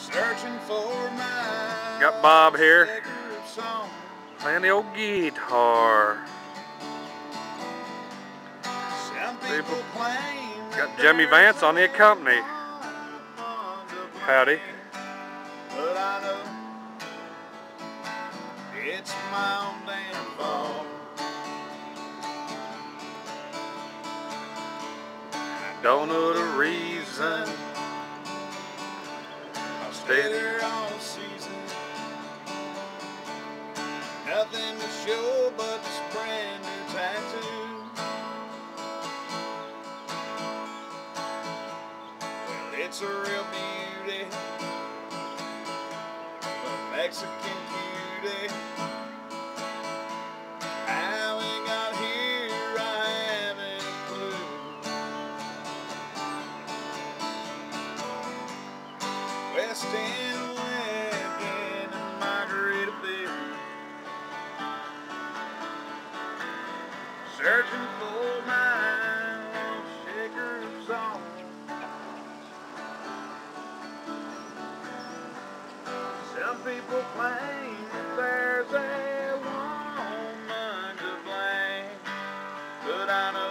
Searching for my Got Bob here sacred song. playing the old guitar. Some people claim Got Jimmy Vance on the accompany. Howdy. But I know it's my own damn fault. Don't know the reason. I'll stay there all season. Nothing to show but this brand new tattoo. Well, it's a real beauty, a Mexican cutie. How we got here, I haven't a clue. West End Lincoln and Margaritaville, searching for my shaker of salt. Some people claim that there's a woman to blame, but I know